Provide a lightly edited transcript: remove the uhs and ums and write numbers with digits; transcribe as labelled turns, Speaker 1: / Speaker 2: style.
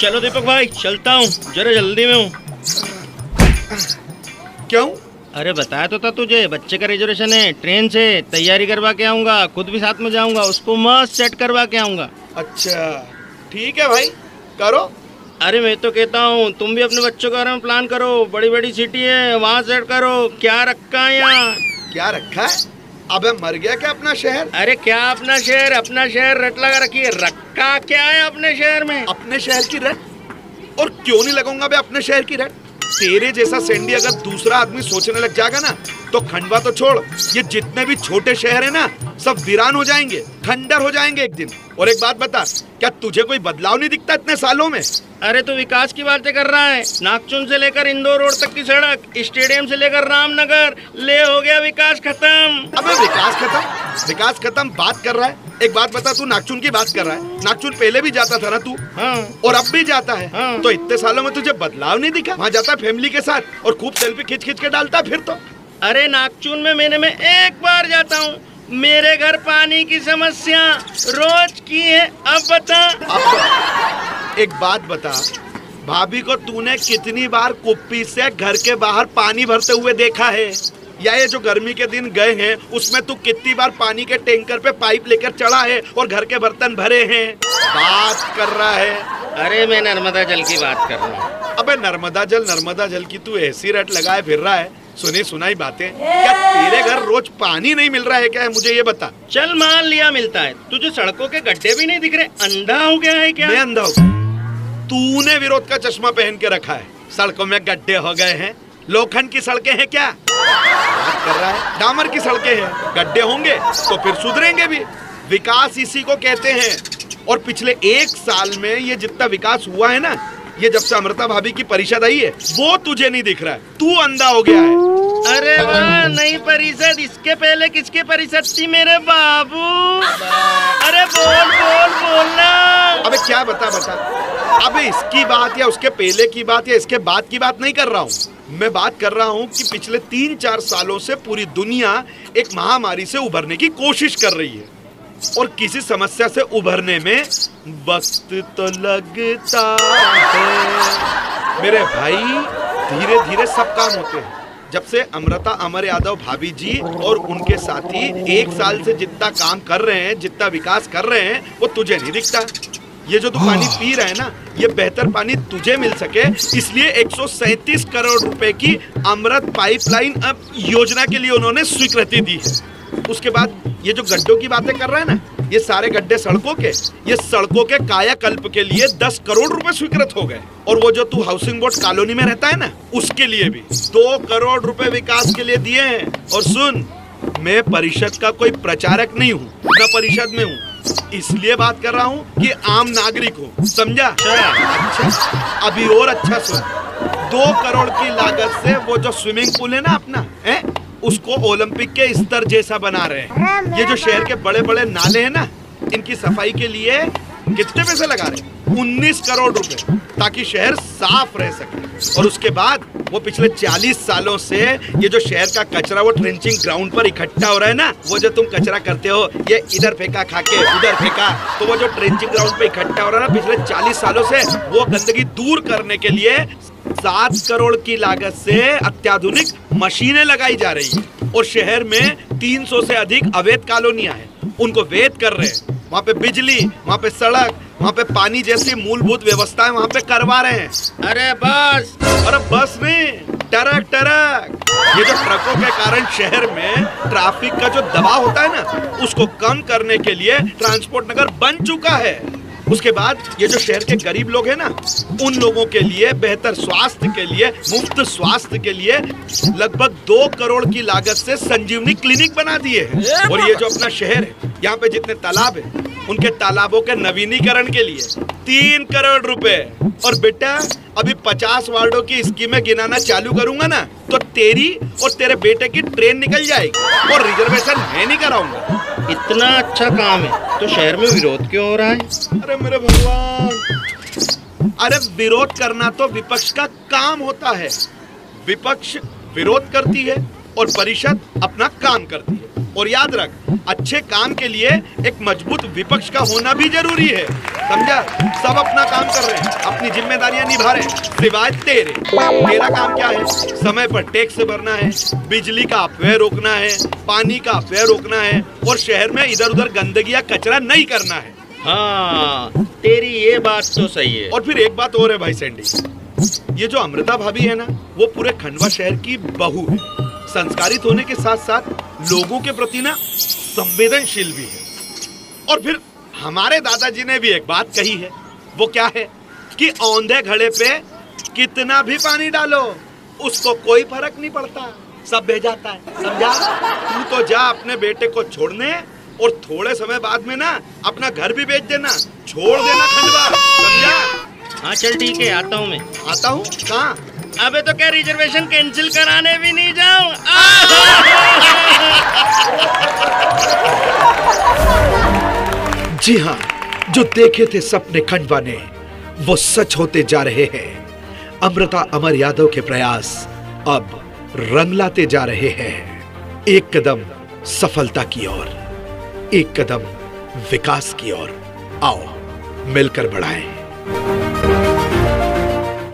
Speaker 1: चलो दीपक भाई चलता हूँ, जरा जल्दी में हूँ।
Speaker 2: क्यों?
Speaker 1: अरे बताया तो था तुझे, बच्चे का रिजर्वेशन है, ट्रेन से तैयारी करवा के आऊंगा, खुद भी साथ में जाऊंगा, उसको मस्त सेट करवा के आऊंगा।
Speaker 2: अच्छा ठीक है भाई, करो।
Speaker 1: अरे मैं तो कहता हूँ तुम भी अपने बच्चों के बारे में प्लान करो, बड़ी बड़ी सिटी है वहाँ सेट करो। क्या रखा है यहाँ?
Speaker 2: क्या रखा है? अबे मर गया क्या अपना शहर?
Speaker 1: अरे क्या अपना शहर, अपना शहर रट लगा रखी है, रखा क्या है अपने शहर में?
Speaker 2: अपने शहर की रट? और क्यों नहीं लगाऊंगा बे अपने शहर की रट? तेरे जैसा सेंडी अगर दूसरा आदमी सोचने लग जाएगा ना, तो खंडवा तो छोड़, ये जितने भी छोटे शहर है ना, सब वीरान हो जाएंगे, खंडर हो जाएंगे एक दिन। और एक बात बता, क्या तुझे कोई बदलाव नहीं दिखता इतने सालों में?
Speaker 1: अरे तू विकास की बातें कर रहा है? नागचुन से लेकर इंदौर रोड तक की सड़क, स्टेडियम से लेकर रामनगर, ले हो गया विकास खत्म।
Speaker 2: अबे विकास खत्म, विकास खत्म बात कर रहा है? एक बात बता, तू नागचुन की बात कर रहा है? नागचुन पहले भी जाता था ना तू?
Speaker 1: हाँ।
Speaker 2: और अब भी जाता है।
Speaker 1: हाँ।
Speaker 2: तो इतने सालों में तुझे बदलाव नहीं दिखा? वहाँ जाता है फैमिली के साथ और खूब सेल्फी खींच खींच के डालता है फिर तो।
Speaker 1: अरे नागचुन में महीने में एक बार जाता हूँ, मेरे घर पानी की समस्या रोज की है। अब बता।
Speaker 2: एक बात बता, भाभी को तूने कितनी बार कुप्पी से घर के बाहर पानी भरते हुए देखा है? या ये जो गर्मी के दिन गए हैं उसमें तू कितनी बार पानी के टैंकर पे पाइप लेकर चढ़ा है और घर के बर्तन भरे हैं? बात कर रहा है।
Speaker 1: अरे मैं नर्मदा जल की बात कर रहा हूँ।
Speaker 2: अबे नर्मदा जल की तू ऐसी रट लगाए फिर रहा है, सुनी सुनाई बातें। क्या तेरे घर रोज पानी नहीं मिल रहा है क्या? मुझे ये बता।
Speaker 1: चल मान लिया मिलता है, तुझे सड़कों के गड्ढे भी नहीं दिख रहे, अंधा हो गया है क्या?
Speaker 2: मैं अंधा हूँ? तूने विरोध का चश्मा पहन के रखा है। सड़कों में गड्ढे हो गए हैं, लोखंड की सड़कें हैं क्या? बात कर रहा है, डामर की सड़कें हैं, गड्ढे होंगे तो फिर सुधरेंगे भी। विकास इसी को कहते हैं। और पिछले एक साल में ये जितना विकास हुआ है ना, ये जब से अमृता भाभी की परिषद आई है, वो तुझे नहीं दिख रहा है, तू अंधा हो गया है।
Speaker 1: अरे वाह, नई परिषद, इसके पहले किसकी परिषद थी मेरे बाबू? अरे बोल बोल बोलना।
Speaker 2: अबे क्या बता। अबे इसकी बात या उसके पहले की बात या इसके बाद की बात नहीं कर रहा हूँ। मैं बात कर रहा हूँ कि पिछले 3-4 सालों से पूरी दुनिया एक महामारी से उभरने की कोशिश कर रही है, और किसी समस्या से उभरने में वक्त तो लगता है मेरे भाई। धीरे धीरे सब काम होते हैं। जब से अमृता अमर यादव भाभी जी और उनके साथी 1 साल से जितना काम कर रहे हैं, जितना विकास कर रहे हैं, वो तुझे नहीं दिखता। ये जो तू पानी पी रहा है ना, ये बेहतर पानी तुझे मिल सके, इसलिए 137 करोड़ रुपए की अमृत पाइपलाइन अब योजना के लिए उन्होंने स्वीकृति दी है। उसके बाद ये जो गड्ढों की बातें कर रहा है ना, ये सारे गड्ढे सड़कों के, ये सड़कों के कायाकल्प के लिए 10 करोड़ रुपए स्वीकृत हो गए। और वो जो तू हाउसिंग बोर्ड कॉलोनी में रहता है ना, उसके लिए भी 2 करोड़ रुपए विकास के लिए दिए हैं। और सुन, मैं परिषद का कोई प्रचारक नहीं हूँ, न परिषद में हूँ, इसलिए बात कर रहा हूँ कि आम नागरिक हूँ, समझा? अच्छा, अभी और अच्छा सुन। 2 करोड़ की लागत से वो जो स्विमिंग पूल है ना अपना, उसको ओलंपिक के स्तर जैसा बना रहे हैं। ये जो शहर के बड़े बड़े नाले हैं ना, इनकी सफाई के लिए कितने पैसे लगा रहे हैं? 19 करोड़ रुपए, ताकि शहर साफ रह सके। और उसके बाद वो पिछले 40 सालों से ये जो शहर का कचरा वो ट्रेंचिंग ग्राउंड पर इकट्ठा हो रहा है ना, वो जो तुम कचरा करते हो, ये इधर फेंका खाके उधर फेंका, तो वो जो ट्रेंचिंग ग्राउंड पे इकट्ठा हो रहा है ना पिछले 40 सालों से, वो गंदगी दूर करने के लिए 7 करोड़ की लागत से अत्याधुनिक मशीनें लगाई जा रही है। और शहर में 300 से अधिक अवैध कॉलोनियां हैं, उनको वैध कर रहे हैं। वहाँ पे बिजली, वहाँ पे सड़क, वहाँ पे पानी जैसी मूलभूत व्यवस्थाएं वहाँ पे करवा रहे हैं।
Speaker 1: अरे बस,
Speaker 2: अरे बस नहीं, ट्रक। ये जो ट्रकों के कारण शहर में ट्रैफिक का जो दबाव होता है ना, उसको कम करने के लिए ट्रांसपोर्ट नगर बन चुका है। उसके बाद ये जो शहर के गरीब लोग हैं ना, उन लोगों के लिए बेहतर स्वास्थ्य के लिए, मुफ्त स्वास्थ्य के लिए लगभग 2 करोड़ की लागत से संजीवनी क्लिनिक बना दिए हैं। और ये जो अपना शहर है, यहाँ पे जितने तालाब है, उनके तालाबों के नवीनीकरण के लिए 3 करोड़ रुपए। और बेटा, अभी 50 वार्डों की स्कीमें गिनाना चालू करूंगा ना, तो तेरी और तेरे बेटे की ट्रेन निकल जाएगी, और रिजर्वेशन मैं नहीं कराऊंगा।
Speaker 1: इतना अच्छा काम है तो शहर में विरोध क्यों हो रहा है?
Speaker 2: अरे मेरे भगवान, अरे विरोध करना तो विपक्ष का काम होता है। विपक्ष विरोध करती है और परिषद अपना काम करती है। और याद रख, अच्छे काम के लिए एक मजबूत विपक्ष का होना भी जरूरी है। समझा? सब अपना काम कर रहे हैं, अपनी जिम्मेदारियां निभा रहे हैं, सिवाय तेरे। तेरा काम क्या है? समय पर टैक्स भरना है, बिजली का अपव्यय रोकना है, पानी का अपव्यय रोकना है और शहर में इधर उधर गंदगी या कचरा नहीं करना है।
Speaker 1: हाँ, तेरी ये बात तो सही है।
Speaker 2: और फिर एक बात और है भाई सैंडी, ये जो अमृता भाभी है ना, वो पूरे खंडवा शहर की बहू है। संस्कारित होने के साथ साथ लोगों के प्रति ना संवेदनशील भी है। और फिर हमारे दादाजी ने भी एक बात कही है, वो क्या है कि औंधे घड़े पे कितना भी पानी डालो उसको कोई फर्क नहीं पड़ता, सब बह जाता है। समझा? तू तो जा अपने बेटे को छोड़ने और थोड़े समय बाद में ना अपना घर भी बेच देना, छोड़ देना खंडवा। समझा?
Speaker 1: हाँ चल ठीक है, आता हूँ मैं।
Speaker 2: आता हूँ कहाँ?
Speaker 1: अबे तो क्या रिजर्वेशन कैंसिल कराने भी नहीं जाऊँ?
Speaker 2: जी हाँ, जो देखे थे सपने खंडवा ने वो सच होते जा रहे हैं। अमृता अमर यादव के प्रयास अब रंग लाते जा रहे हैं। एक कदम सफलता की ओर, एक कदम विकास की ओर। आओ मिलकर बढ़ाएं।